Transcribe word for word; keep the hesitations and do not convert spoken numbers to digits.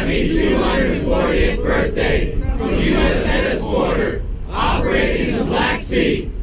Happy two hundred fortieth birthday from U S S Porter, operating the Black Sea.